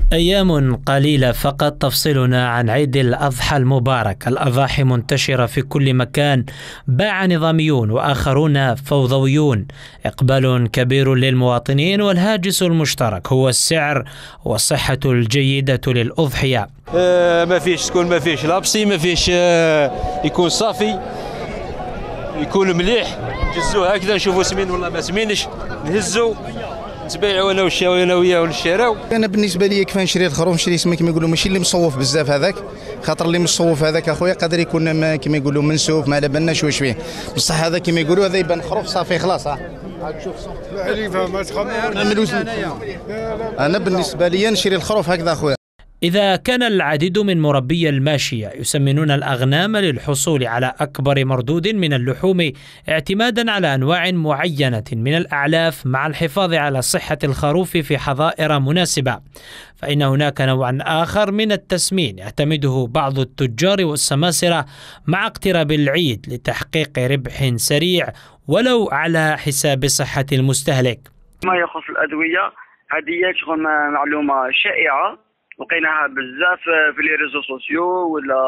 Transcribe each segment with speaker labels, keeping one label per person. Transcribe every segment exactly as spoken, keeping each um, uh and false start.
Speaker 1: أيام قليلة فقط تفصلنا عن عيد الأضحى المبارك. الأضاحي منتشرة في كل مكان، باع نظاميون وآخرون فوضويون. إقبال كبير للمواطنين، والهاجس المشترك هو السعر والصحة الجيدة للأضحية.
Speaker 2: آه ما فيش تكون ما فيش لابسي، ما فيش آه يكون صافي، يكون مليح. نجزوه هكذا نشوفوا سمين ولا ما سمينش، نهزو نتبايعوا انا والشاوي انا وياه ونشراو.
Speaker 3: انا بالنسبه لي كيف نشري الخروف نشري سما كما يقولوا ماشي اللي مصوف بزاف هذاك، خاطر اللي مصوف هذاك اخويا قادر يكون كما يقولوا منسوف ما على بالناش واش فيه، بصح هذا كما يقولوا هذا يبان خروف صافي خلاص. ها شوف انا بالنسبه لي نشري الخروف هكذا اخويا.
Speaker 1: إذا كان العديد من مربي الماشية يسمنون الأغنام للحصول على أكبر مردود من اللحوم اعتمادا على أنواع معينة من الأعلاف مع الحفاظ على صحة الخروف في حظائر مناسبة، فإن هناك نوعا آخر من التسمين يعتمده بعض التجار والسماسرة مع اقتراب العيد لتحقيق ربح سريع ولو على حساب صحة المستهلك.
Speaker 4: ما يخص الأدوية هذه شغل معلومة شائعة لقيناها بزاف في لي ريزو سوسيو ولا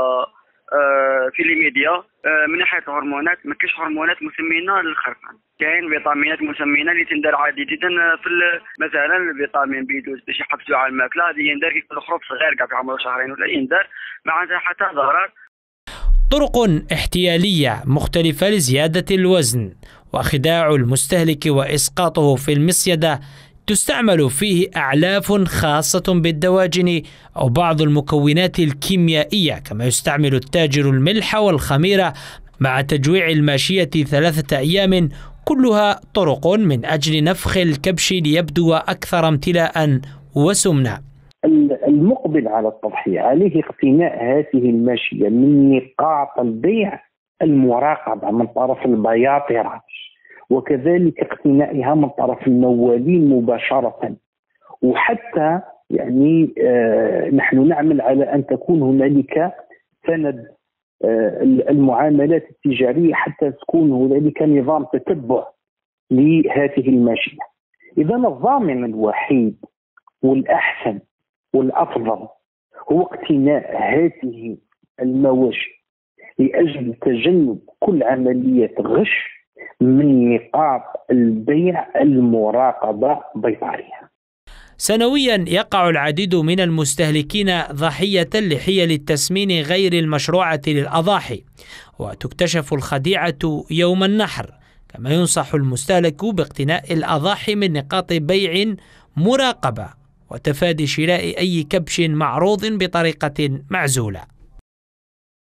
Speaker 4: في لي ميديا. من ناحيه الهرمونات ما كاينش هرمونات مسمينه للخرفان، كاين فيتامينات مسمينه اللي تندار عادي جدا في مثلا الفيتامين بي اثناشر باش يحفزوا على الماكله، هذه يندار كي يكون الخروف صغير كاع في عمره شهرين ولا يندار ما عندها حتى ضرر.
Speaker 1: طرق احتياليه مختلفه لزياده الوزن وخداع المستهلك واسقاطه في المصيده، تستعمل فيه أعلاف خاصة بالدواجن أو بعض المكونات الكيميائية، كما يستعمل التاجر الملح والخميرة مع تجويع الماشية ثلاثة أيام، كلها طرق من أجل نفخ الكبش ليبدو أكثر امتلاء وسمنا.
Speaker 5: المقبل على التضحية عليه اقتناء هذه الماشية من نقاط البيع المراقبة من طرف البياطرة، وكذلك اقتنائها من طرف الموالين مباشرة. وحتى يعني آه نحن نعمل على أن تكون هنالك سند آه المعاملات التجارية حتى تكون هنالك نظام تتبع لهذه الماشية. إذا الضامن الوحيد والأحسن والأفضل هو اقتناء هذه المواشي لأجل تجنب كل عملية غش من نقاط البيع المراقبة بإطارها.
Speaker 1: سنويا يقع العديد من المستهلكين ضحية لحيل التسمين غير المشروعة للأضاحي، وتكتشف الخديعة يوم النحر. كما ينصح المستهلك باقتناء الأضاحي من نقاط بيع مراقبة وتفادي شراء أي كبش معروض بطريقة معزولة.